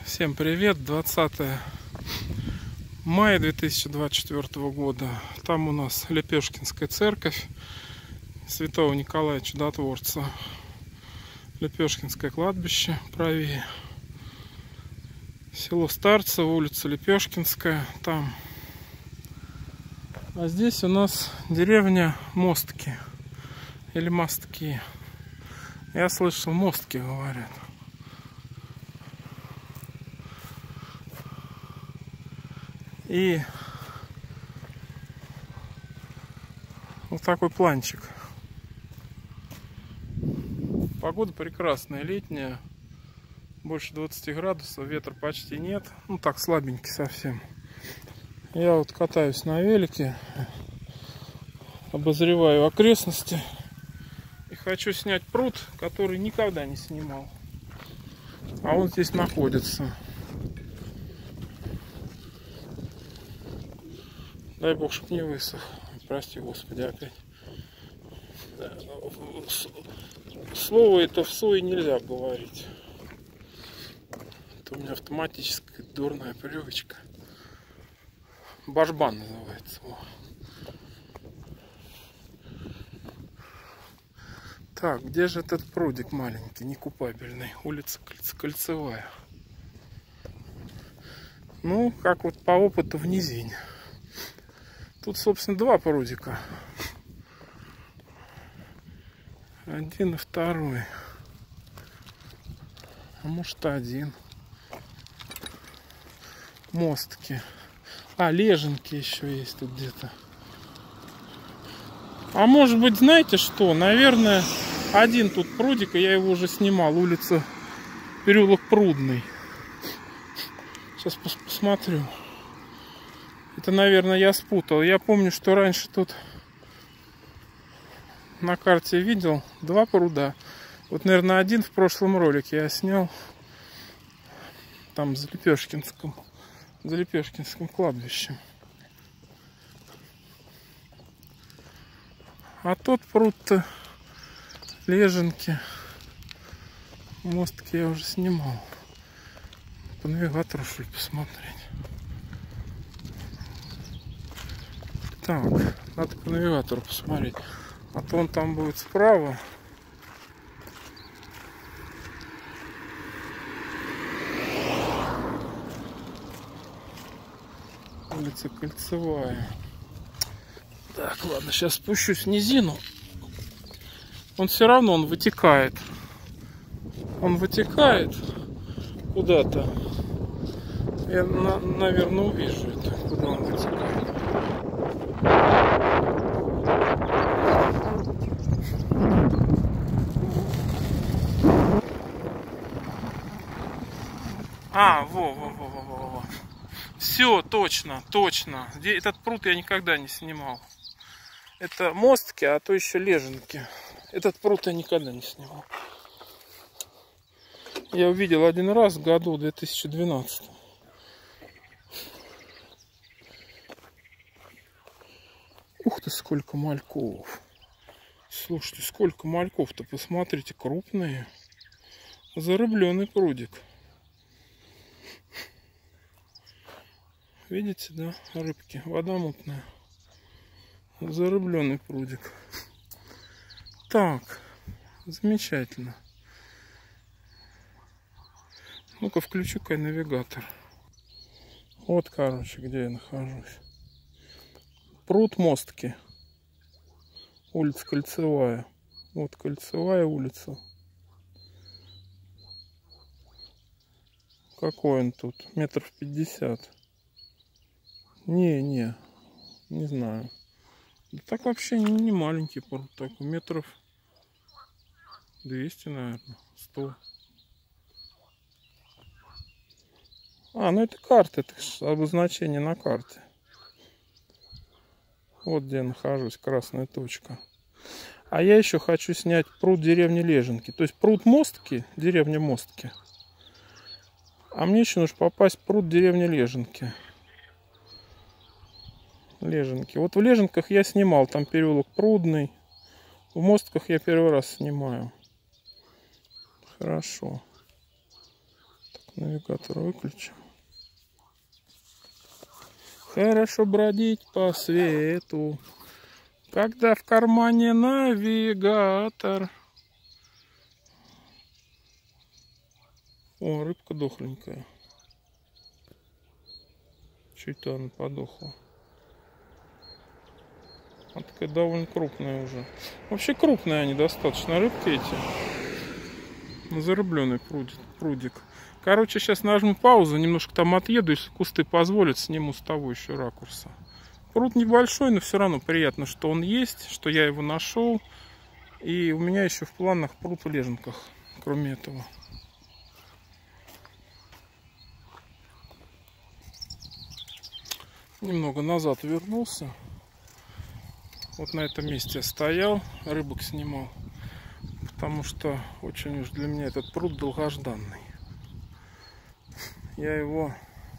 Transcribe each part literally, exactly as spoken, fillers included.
Всем привет! двадцатое мая две тысячи двадцать четвёртого года. Там у нас Лепешкинская церковь Святого Николая Чудотворца. Лепешкинское кладбище правее. Село Старцево, улица Лепешкинская. Там. А здесь у нас деревня Мостки. Или Мостки. Я слышал, Мостки говорят. И вот такой планчик. Погода прекрасная, летняя. Больше двадцати градусов, ветра почти нет. Ну так, слабенький совсем. Я вот катаюсь на велике, обозреваю окрестности. И хочу снять пруд, который никогда не снимал. А он здесь находится. Дай бог, чтоб не высох. Прости, Господи, опять. Слово это в суе нельзя говорить. Это у меня автоматическая дурная привычка. Башбан называется. Так, где же этот прудик маленький, некупабельный? Улица Кольцевая. Ну, как вот по опыту в низине. Тут, собственно, два прудика. Один и второй. А может, один. Мостки. А, лежанки еще есть тут где-то. А может быть, знаете что? Наверное, один тут прудик, и я его уже снимал. Улица переулок Прудный. Сейчас пос посмотрю. Это, наверное, я спутал. Я помню, что раньше тут на карте видел два пруда. Вот, наверное, один в прошлом ролике я снял. Там за Лепешкинском. За Лепешкинским кладбищем. А тот пруд-то лежанки. Мостки я уже снимал. По навигатору, что ли, посмотреть. Так, надо по навигатору посмотреть. А то он там будет справа. Улица Кольцевая. Так, ладно, сейчас спущусь в низину. Он все равно, он вытекает. Он вытекает куда-то. Я, на, наверное, увижу это, куда он вытекает. А, во, во, во, во, во, во. Все, точно, точно. Этот пруд я никогда не снимал. Это мостки, а то еще лежанки. Этот пруд я никогда не снимал. Я увидел один раз в году две тысячи двенадцатом. Ух ты, сколько мальков. Слушайте, сколько мальков-то, посмотрите, крупные. Зарыбленный прудик. Видите, да, рыбки? Вода мутная. Зарыбленный прудик. Так, замечательно. Ну-ка, включу-ка навигатор. Вот, короче, где я нахожусь. Пруд Мостки. Улица Кольцевая. Вот Кольцевая улица. Какой он тут? Метров пятьдесят. Не, не, не знаю. Да так вообще не, не маленький пруд, так метров двести, наверное, сто. А, ну это карта, это обозначение на карте. Вот где я нахожусь, красная точка. А я еще хочу снять пруд деревни Лежанки. То есть пруд Мостки, деревня Мостки. А мне еще нужно попасть в пруд деревни Лежанки. Лежанки. Вот в Лежанках я снимал, там переулок Прудный. В Мостках я первый раз снимаю. Хорошо. Так, Навигатор выключим. Хорошо бродить по свету, когда в кармане навигатор. О, рыбка дохленькая. Чуть-то она подохла. Она такая довольно крупная уже. Вообще крупные они достаточно, рыбки эти. Зарыбленный прудик, прудик. Короче, сейчас нажму паузу, немножко там отъеду, если кусты позволят, сниму с того еще ракурса. Пруд небольшой, но все равно приятно, что он есть, что я его нашел. И у меня еще в планах пруд в Леженках, кроме этого. Немного назад вернулся. Вот на этом месте я стоял, рыбок снимал. Потому что очень уж для меня этот пруд долгожданный. Я его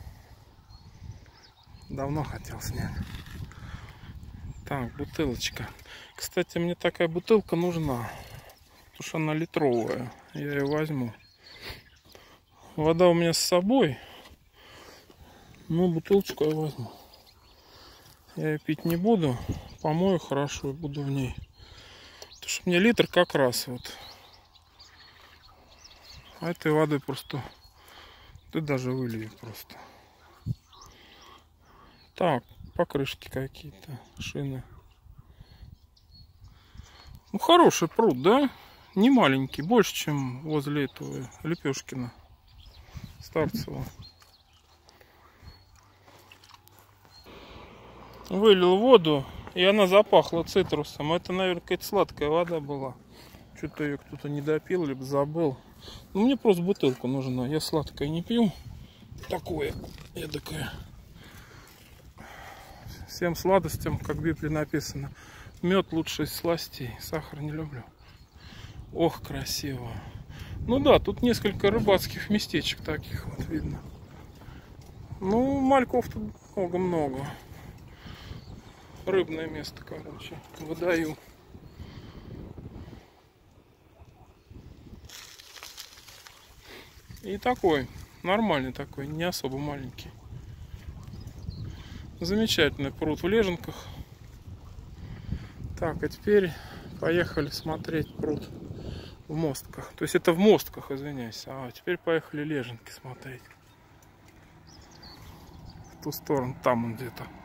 давно хотел снять. Так, бутылочка. Кстати, мне такая бутылка нужна. Потому что она литровая. Я ее возьму. Вода у меня с собой. Но бутылочку я возьму. Я ее пить не буду. Помою хорошо и буду в ней. Потому что мне литр как раз вот. А этой водой просто... Ты даже вылей просто. Так, покрышки какие-то, шины. Ну, хороший пруд, да? Не маленький, больше, чем возле этого Лепешкина Старцева. Вылил воду, и она запахла цитрусом. Это, наверное, какая-то сладкая вода была. Что-то ее кто-то не допил, либо забыл. Ну, мне просто бутылка нужна. Я сладкое не пью. Такое, эдакое. Всем сладостям, как в Библии написано. Мед лучше из сластей. Сахар не люблю. Ох, красиво. Ну да, тут несколько рыбацких местечек таких вот видно. Ну, мальков тут много-много. Рыбное место, короче. Выдаю. И такой, нормальный такой, не особо маленький. Замечательный пруд в Леженках. Так, а теперь поехали смотреть пруд в Мостках. То есть это в Мостках, извиняюсь. А теперь поехали Леженки смотреть. В ту сторону, там он где-то.